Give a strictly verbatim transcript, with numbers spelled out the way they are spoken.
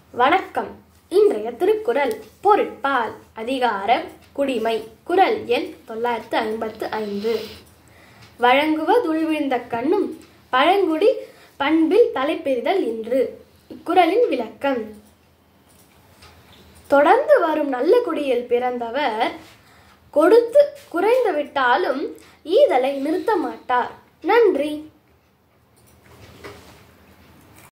வணக்கம். இன்றைய திருக்குறள் பொருட்பால் அதிகாரம் குடிமை. குறள் எண் தொள்ளாயிரத்து ஐம்பத்து ஐந்து. வழங்குவதுழ்விழுந்த கண்ணும் பழங்குடி பண்பில் தலைப்பெறிதல் இன்று. இக்குறளின் விளக்கம். தொடர்ந்து வரும் நல்ல குடியில் பிறந்தவர் கொடுத்து குறைந்து விட்டாலும் ஈதலை நிறுத்த மாட்டார். நன்றி.